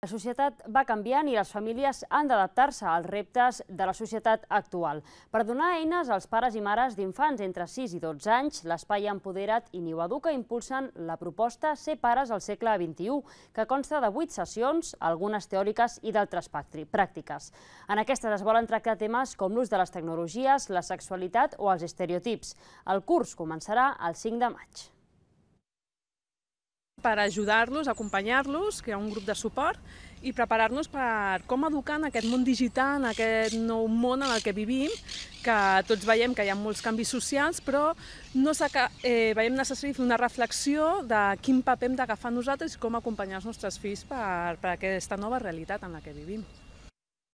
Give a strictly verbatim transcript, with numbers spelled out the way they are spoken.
La societat va canviant i les famílies han d'adaptar-se als reptes de la societat actual. Per donar eines als pares i mares d'infants entre sis i dotze anys, l'Espai Empodera't i Niu Educa impulsen la proposta Ser pares al segle vint-i-u, que consta de vuit sessions, algunes teòriques i d'altres pràctiques. En aquestes es volen tractar temes com l'ús de les tecnologies, la sexualitat o els estereotips. El curs començarà el cinc de maig. Per ajudar-los, acompanyar-los, crear un grup de suport i preparar-nos per com educar en aquest món digital, en aquest nou món en el que vivim, que tots veiem que hi ha molts canvis socials, però no eh, veiem necessari fer una reflexió de quin paper hem d'agafar nosaltres i com acompanyar els nostres fills per, per aquesta nova realitat en la que vivim.